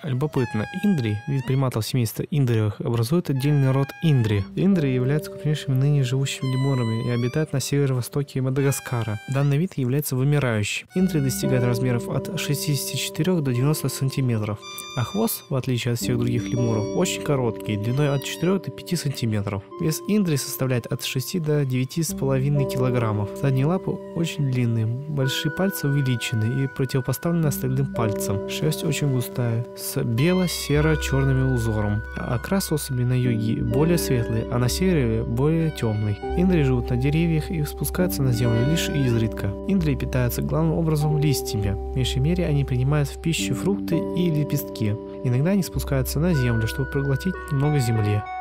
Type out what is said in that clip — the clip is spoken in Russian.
Любопытно, индри, вид приматов семейства индриевых, образует отдельный род индри. Индри являются крупнейшими ныне живущими лемурами и обитают на северо-востоке Мадагаскара. Данный вид является вымирающим. Индри достигает размеров от 64 до 90 сантиметров, а хвост, в отличие от всех других лемуров, очень короткий, длиной от 4 до 5 сантиметров. Вес индри составляет от 6 до 9,5 килограммов. Задние лапы очень длинные, большие пальцы увеличены и противопоставлены остальным пальцам. Шерсть очень густая, с бело-серо-черным узором. Окрас особей на юге более светлый, а на севере более темный. Индри живут на деревьях и спускаются на землю лишь изредка. Индри питаются главным образом листьями. В меньшей мере они принимают в пищу фрукты и лепестки. Иногда они спускаются на землю, чтобы проглотить немного земли.